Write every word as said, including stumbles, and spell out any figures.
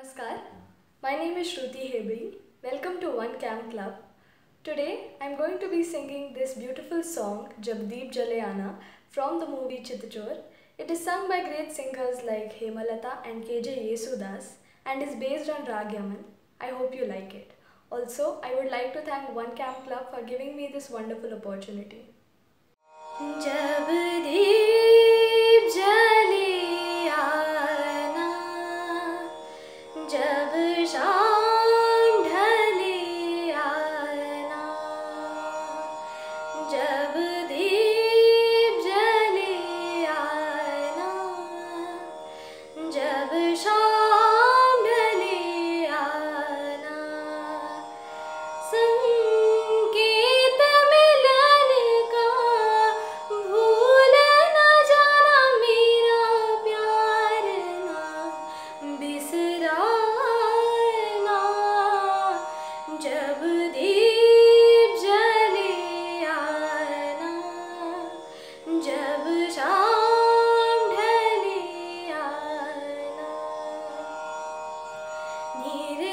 Namaskar. My name is Shruti Hebri. Welcome to One Camp Club. Today I am going to be singing this beautiful song Jab Deep Jale Aana from the movie Chitchor. It is sung by great singers like Hemalata and K J Yesudas and is based on Rag Yaman. I hope you like it. Also, I would like to thank One Camp Club for giving me this wonderful opportunity. जब दीप जले आना, जब शाम ढले आना, जब दीप जले आना, जब शाम ढले आना, संकेत मिलन का भूल न जाना, मेरा प्यार ना बिसराना, जब दीप जले आना, जब शाम ढले आना, नीर